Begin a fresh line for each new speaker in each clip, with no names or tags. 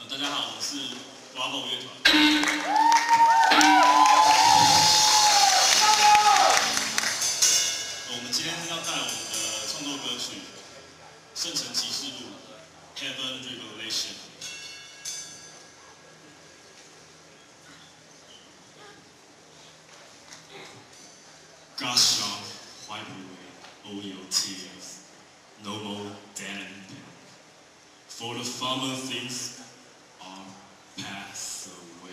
大家好，我是 Bravo 乐团。我们今天要带来我们的创作歌曲《圣城启示录》（Heaven Revelation）。God shall wipe away all your tears, no more dead and pain. For the former things are passed away.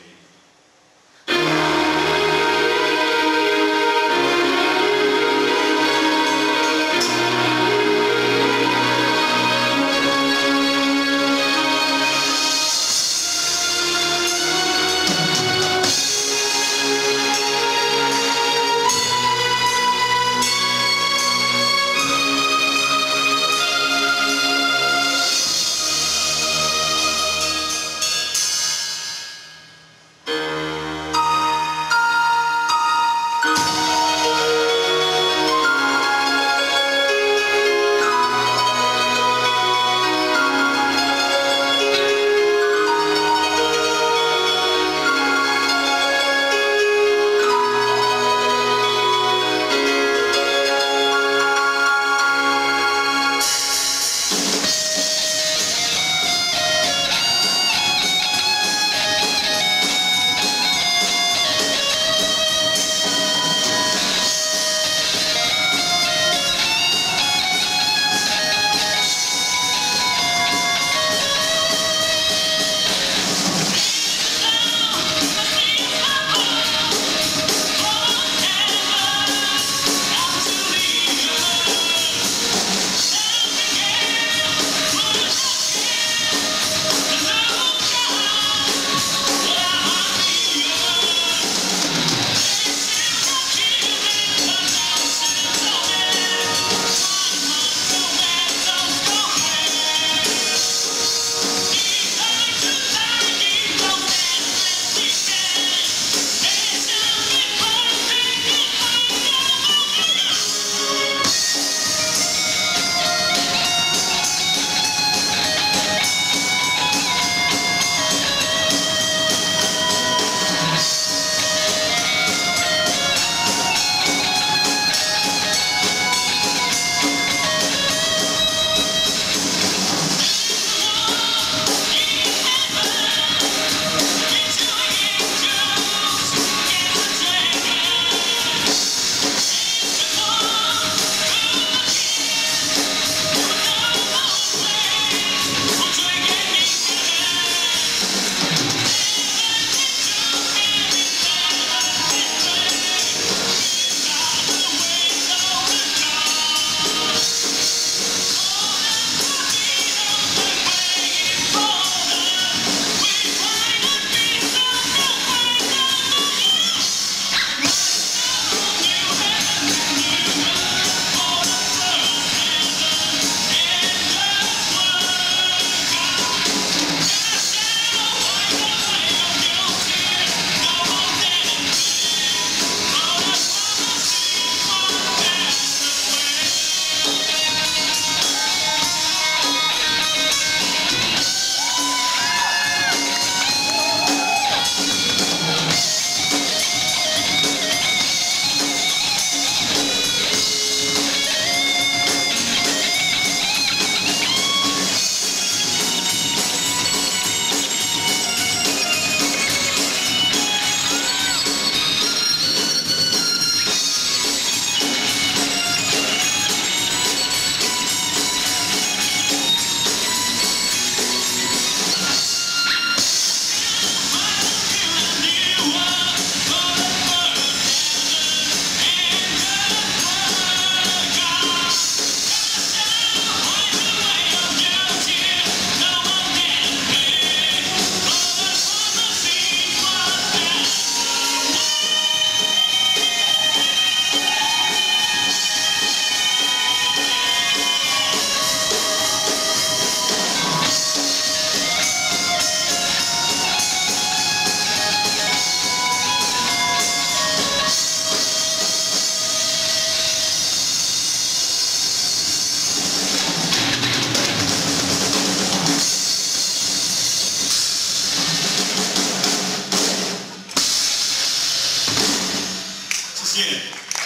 谢。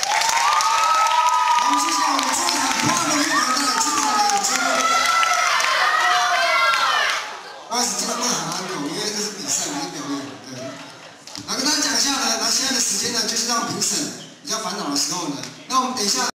好，谢谢我们这一场花的乐团带来精彩的演出。不好意思，这个会很安口，因为这是比赛，不是表演。对。然后跟大家讲一下呢，那现在的时间呢，就是让评审比较烦恼的时候呢，那我们等一下。